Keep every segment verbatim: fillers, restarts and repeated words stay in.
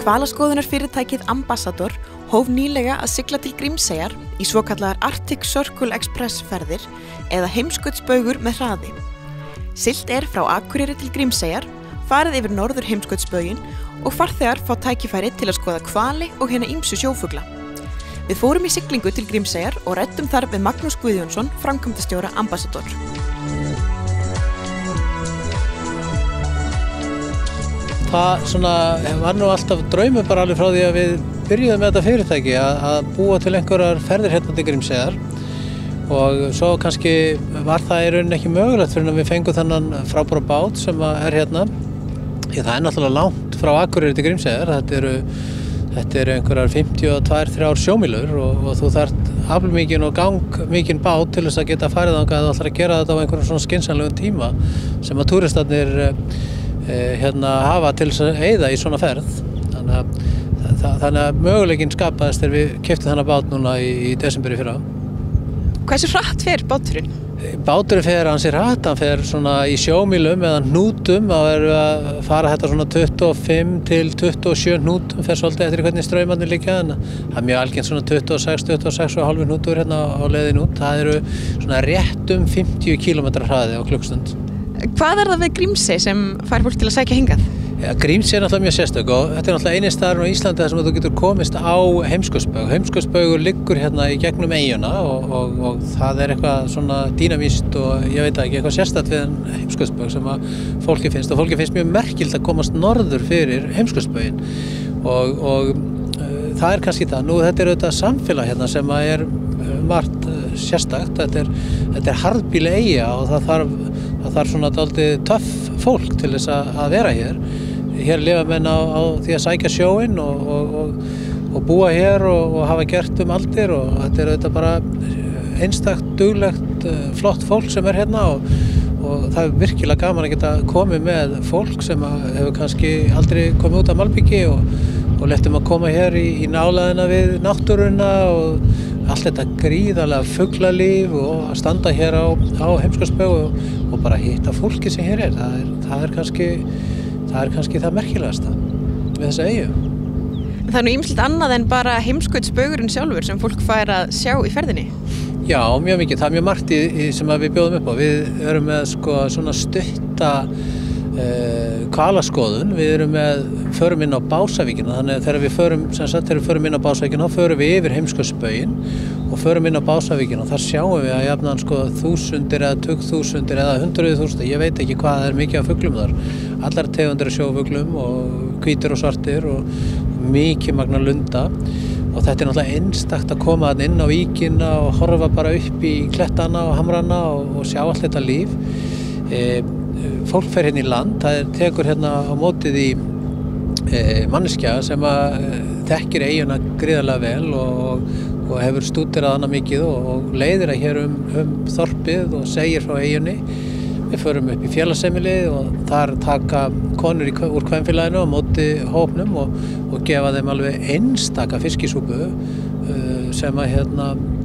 Hvalaskoðunarfyrirtækið Ambassador hóf nýlega að sigla til Grímseyjar í svokallaðar Arctic Circle Express ferðir eða heimskautsbaugur með hraði. Siglt er frá Akureyri til Grímseyjar, farið yfir norður heimskautsbauginn og farþegar fá tækifæri til að skoða hvali og hina ýmsu sjófugla. Við fórum í siglingu til Grímseyjar og ræddum þar við Magnús Guðjónsson, framkvæmdastjóra Ambassador. Það svona, var nú alltaf draumur bara alveg frá því að við byrjuðum með þetta fyrirtæki að, að búa til einhverjar ferðir hérna til Grímseyjar og svo kannski var það í rauninni ekki mögulegt fyrir að við fengum þennan frábæra bát sem er hérna. Ég, það er náttúrulega langt frá Akureyri til Grímseyjar, þetta eru, þetta eru einhverjar fimmtíu og tvær til þrjár sjómílur og, og þú þarft aflmikinn og gangmikinn bát til þess að geta farið þangað að þú ætlar að gera þetta á einhverjum svona skynsamlegum tíma sem að túristarnir hérna hafa til þess að eyða í svona ferð. Þannig að, þannig að möguleikinn skapaðist þegar við keyptum þennan bát núna í, í desember í fyrra. Hversu hratt fer báturinn? Báturinn fer ansi hratt, hann fer svona í sjómílum eða hnútum, þá erum við að fara þetta svona tuttugu og fimm til tuttugu og sjö hnútum, fer svolítið eftir hvernig straumarnir liggja, en það er mjög algengt svona tuttugu og sex til tuttugu og sex og hálf hnútur hérna á leiðin út. Það eru svona rétt um fimmtíu kílómetra hraði á klukkstund. Hvað er það við Grímsey sem fær fólk til að sækja hingað? Ja, Grímsey er náttúrulega mjög sérstök og þetta er náttúrulega eini staðurinn á Íslandi þar sem þú getur komist á heimskautsbaug. Heimskautsbaugur liggur hérna í gegnum eyjuna og, og, og það er eitthvað svona dýnamískt og ég veit ekki, eitthvað sérstakt við en heimskautsbaug sem að fólki finnst og fólki finnst mjög merkilt að komast norður fyrir heimskautsbauginn og, og uh, það er kannski það. Nú þetta er auðvitað samfélag hérna sem að er uh, margt uh, sérstakt. Þetta er, þetta er harðbýli eyja og það þarf, það þarf svona dálítið töff fólk til þess að, að vera hér. Hér lifa menn á, á því að sækja sjóinn og, og, og, og búa hér og, og hafa gert um aldir og þetta er auðvitað bara einstakt, duglegt, flott fólk sem er hérna og, og það er virkilega gaman að geta komið með fólk sem hefur kannski aldrei komið út af malbiki og, og lettum að koma hér í, í nálægðina við náttúruna og allt þetta gríðarlega fuglalíf og að standa hér á, á heimskautsbaug og, og bara hitta fólki sem hér er. Það er, það er kannski Það er kannski það merkilegasta við þessa eyju. Það er nú ýmislegt annað en bara heimskautsbaugurinn sjálfur sem fólk fær að sjá í ferðinni? Já, mjög mikið. Það er mjög margt í, í sem við bjóðum upp á. Við erum með sko, svona stutta uh, hvalaskoðun. Við erum með, förum inn á Básavíkina. Þannig að þegar við förum, sem sagt, þegar við förum inn á Básavíkina, þá förum við yfir heimskautsbauginn og förum inn á Básavíkina og þar sjáum við að jafnan sko þúsundir eða tugþúsundir eða hundruð þúsundir, ég veit ekki hvað það er mikið af fuglum þar. Allar tegundir af sjófuglum og hvítir og svartir og mikið magna lunda og þetta er náttúrulega einstakt að koma þarna inn á víkina og horfa bara upp í klettana og hamrana og, og sjá allt þetta líf. E, fólk fer hérna í land, það er, tekur hérna á mótið í e, manneskja sem að e, þekkir eyjuna gríðarlega vel og, og hefur stúderað hana mikið og, og leiðir að hér um, um þorpið og segir frá eyjunni. Við förum upp í félagsheimilið og þar taka konur í, úr kvenfélaginu á móti hópnum og, og gefa þeim alveg einstaka fiskisúpu uh, sem að hérna,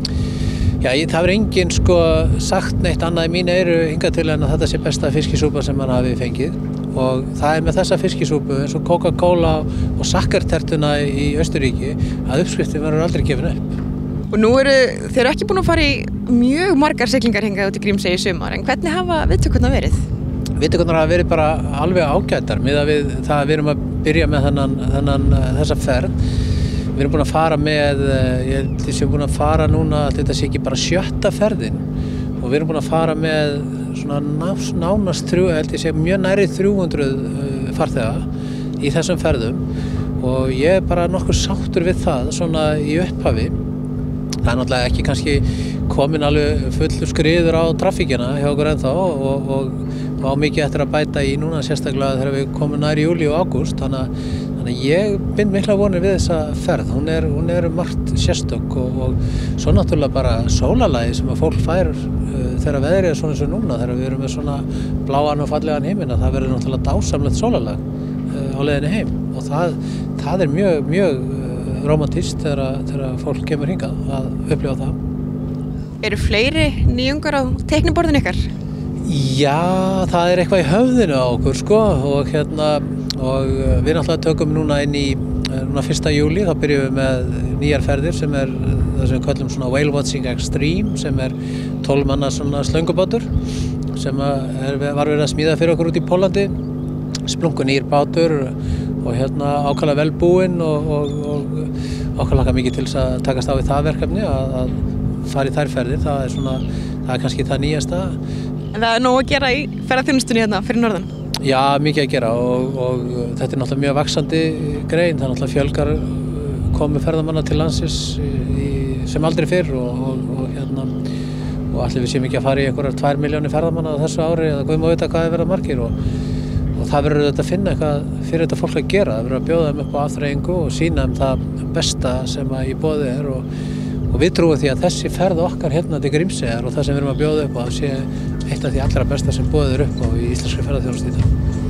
já, ég, það er enginn sko sagt neitt annað í mín eyru hingað til en að þetta sé besta fiskisúpa sem hann hafi fengið og það er með þessa fiskisúpu eins og Coca-Cola og sakkartertuna í Austurríki að uppskriftin verður aldrei gefin upp. Og nú eru þeir eru ekki búin að fara í mjög margar siglingar hingað út í Grímsey í sumar, en hvernig hafa viðtökurnar verið? Viðtökurnar hafa verið bara alveg ágætar miðað við það að við erum að byrja með þennan, þennan, þessa ferð. Við erum búin að fara með, ég held að við erum búin að fara núna, þetta sé ekki bara sjötta ferðin og við erum búin að fara með svona nánast þrjú, ég held að sé mjög nærri þrjú hundruð farþega í þessum ferðum og ég er bara nokkuð sáttur við það svona í upphafi. Það er náttúrulega ekki kannski komin alveg fullur skriður á traffíkina hjá okkur ennþá og, og, og á mikið eftir að bæta í núna sérstaklega þegar við komum nær í júlí og ágúst. Þannig, þannig að ég bind mikla vonir við þessa ferð. Hún er, hún er margt sérstök og, og svo náttúrulega bara sólarlagi sem að fólk fær uh, þegar veðrið er svona eins og núna, þegar við erum með svona bláan og fallegan heiminn, að það verður náttúrulega dásamlegt sólarlag uh, á leiðinni heim og það, það er mjög, mjög romantískt þegar, þegar fólk kemur hingað að upplifa það. Eru fleiri nýjungar á teikniborðinu ykkar? Já, það er eitthvað í höfðinu á okkur sko og hérna og við náttúrulega tökum núna inn í núna fyrsta júlí þá byrjum við með nýjar ferðir sem er það sem við köllum svona Whale Watching Extreme sem er tólf manna svona slöngubátur sem er, var verið að smíða fyrir okkur út í Pólandi, splungun nýr bátur og hérna ákaflega vel búinn og, og, og okkur hlakka mikið til þess að takast á við það verkefni að, að fara í þær ferðir, það er svona, það er kannski það nýjasta. En það er nóg að gera í ferðarþjónustunni hérna fyrir norðan? Já, mikið að gera og, og þetta er náttúrulega mjög vaxandi grein, það er náttúrulega fjölgar komu ferðamanna til landsins í, sem aldrei fyrr og, og, og hérna og allir við séum ekki að fara í einhverjar tvær milljónir ferðamanna á þessu ári eða hvað maður veit að hvað er verið margir og, og það verður þetta að finna eitthvað fyrir þetta fólk að gera, það verður að bjóða þeim upp á afþreyingu og sýna þeim það besta sem að í boði er og, og við trúum því að þessi ferð okkar hérna til Grímseyjar og það sem við erum að bjóða upp á sé eitt af því allra besta sem boðið er upp á í íslenskri ferðaþjónustu í dag.